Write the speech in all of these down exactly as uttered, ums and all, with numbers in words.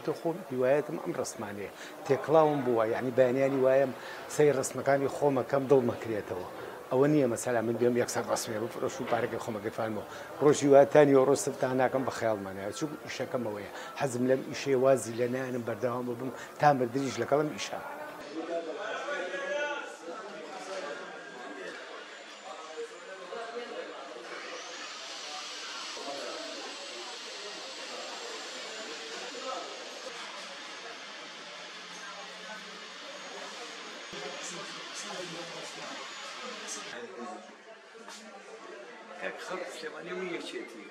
وتر خۆم هیوایەتم ئەم ڕسمانەیە تێکڵاوم بووە یعنی بەیانیانی وایە سەی ڕسمەکانی خۆمەکەم دڵمەکرێتەوە ئەوە نییە مەسەلا من بێم یەکسەر ڕسمێ بفرۆش و پارەکەی خۆمەگەفانمەوە ڕۆژی واتانی و ڕۆستتان ناکەم بە خەیاڵمانەیە چوو ئیشەکەمەوەیە حەزم لەم ئیشەیە وازی لە نایەنم بەردەوام ببم تا مردریش لەگەڵم ئیشە خلق سليمانية ويكشيتي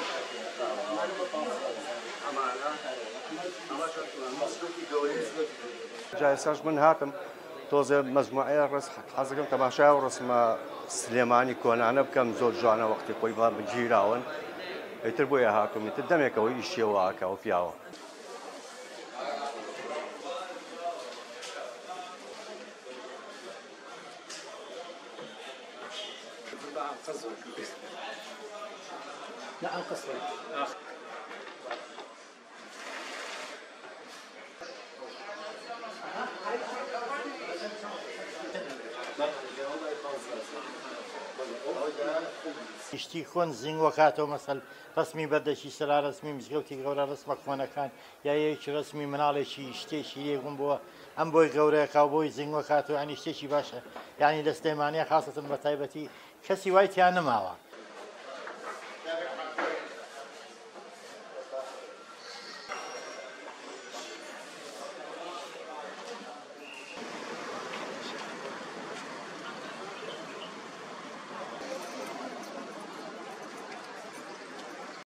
جاي ساج من هاتم توزي مجموعة رسم حزقم تماشا ورسم سليماني كون أنا بكم زوج جانا وقتي قوي ما بجيراون يتربو يا هاتم يتدمي كوي يشيا واكا وفياو نعم قصوى شتی خۆن زیینگ وەکاتەوە مەسەل ڕسمی بەردەشی سەلا ڕسمی مزگەوتی گەورە ڕسمە خۆنەکان یا یەکی ڕسمی مناڵێکی شتێکی لێبووم بووە ئەم بۆی گەورەیەکاو بۆی زیینگ وەکاتەوە ینی شتێکی باشە یعنی لە سلێمانیە خاستن بە تایبەتی کەسی وای تیان نەماوە